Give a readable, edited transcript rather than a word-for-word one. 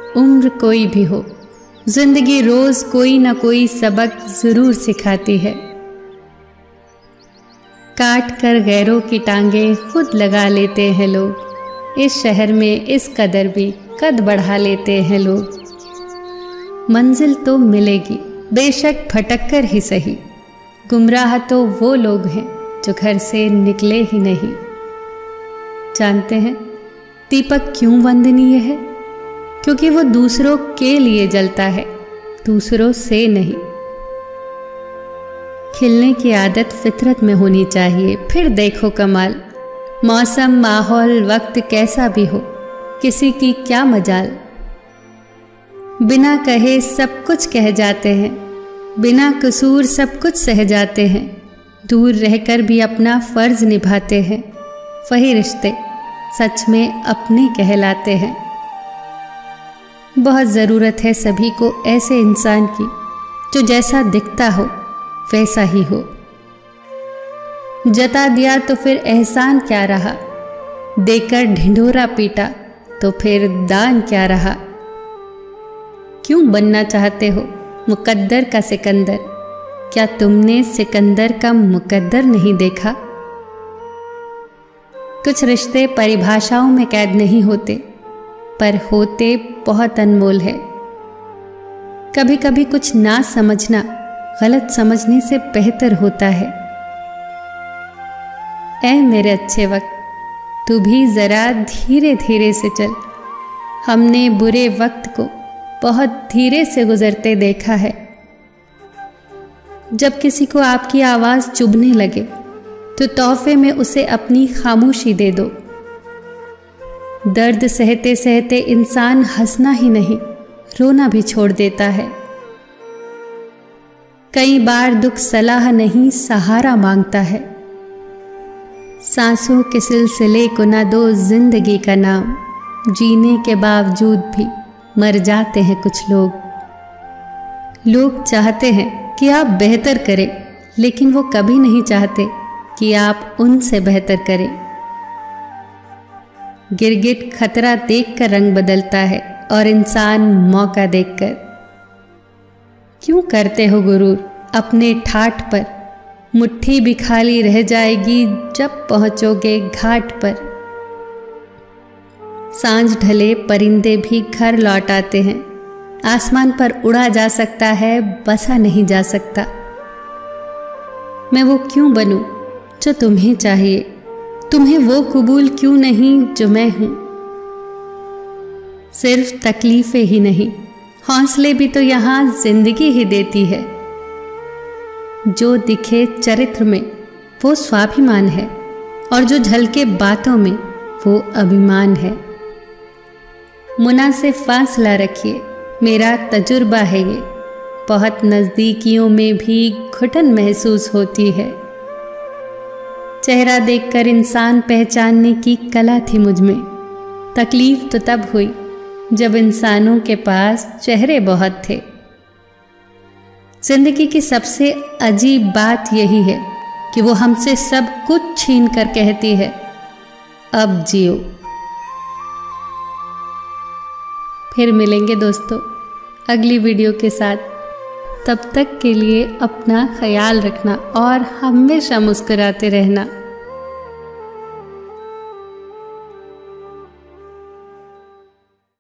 उम्र कोई भी हो, जिंदगी रोज कोई ना कोई सबक जरूर सिखाती है। काट कर गैरों की टांगे खुद लगा लेते हैं लोग, इस शहर में इस कदर भी कद बढ़ा लेते हैं लोग। मंजिल तो मिलेगी बेशक भटक कर ही सही, गुमराह तो वो लोग हैं जो घर से निकले ही नहीं। जानते हैं दीपक क्यों वंदनीय है? क्योंकि वो दूसरों के लिए जलता है, दूसरों से नहीं। खिलने की आदत फितरत में होनी चाहिए, फिर देखो कमाल। मौसम, माहौल, वक्त कैसा भी हो, किसी की क्या मजाल। बिना कहे सब कुछ कह जाते हैं, बिना कसूर सब कुछ सह जाते हैं। दूर रहकर भी अपना फर्ज निभाते हैं, वही रिश्ते सच में अपने कहलाते हैं। बहुत ज़रूरत है सभी को ऐसे इंसान की जो जैसा दिखता हो वैसा ही हो। जता दिया तो फिर एहसान क्या रहा, देकर ढिंढोरा पीटा तो फिर दान क्या रहा। क्यों बनना चाहते हो मुकद्दर का सिकंदर, क्या तुमने सिकंदर का मुकद्दर नहीं देखा? कुछ रिश्ते परिभाषाओं में कैद नहीं होते, पर होते बहुत अनमोल है। कभी कभी कुछ ना समझना गलत समझने से बेहतर होता है। ऐ मेरे अच्छे वक्त, तू भी जरा धीरे धीरे से चल। हमने बुरे वक्त को बहुत धीरे से गुजरते देखा है। जब किसी को आपकी आवाज चुभने लगे तो तोहफे में उसे अपनी खामोशी दे दो। दर्द सहते सहते इंसान हंसना ही नहीं, रोना भी छोड़ देता है। कई बार दुख सलाह नहीं सहारा मांगता है। सांसों के सिलसिले को ना दो जिंदगी का नाम, जीने के बावजूद भी मर जाते हैं कुछ लोग। लोग चाहते हैं कि आप बेहतर करें, लेकिन वो कभी नहीं चाहते कि आप उनसे बेहतर करें। गिरगिट खतरा देखकर रंग बदलता है और इंसान मौका देखकर। क्यों करते हो गुरूर अपने ठाठ पर, मुट्ठी भी खाली रह जाएगी जब पहुंचोगे घाट पर। सांझ ढले परिंदे भी घर लौट आते हैं। आसमान पर उड़ा जा सकता है, बसा नहीं जा सकता। मैं वो क्यों बनूं जो तुम्हें चाहिए, तुम्हें वो कबूल क्यों नहीं जो मैं हूं। सिर्फ तकलीफें ही नहीं, हौसले भी तो यहां जिंदगी ही देती है। जो दिखे चरित्र में वो स्वाभिमान है, और जो झलके बातों में वो अभिमान है। मुनासिब फासला रखिए, मेरा तजुर्बा है ये। बहुत नज़दीकियों में भी घुटन महसूस होती है। चेहरा देखकर इंसान पहचानने की कला थी मुझ में। तकलीफ तो तब हुई जब इंसानों के पास चेहरे बहुत थे। जिंदगी की सबसे अजीब बात यही है कि वो हमसे सब कुछ छीन कर कहती है, अब जियो। फिर मिलेंगे दोस्तों अगली वीडियो के साथ। तब तक के लिए अपना ख्याल रखना और हमेशा मुस्कुराते रहना।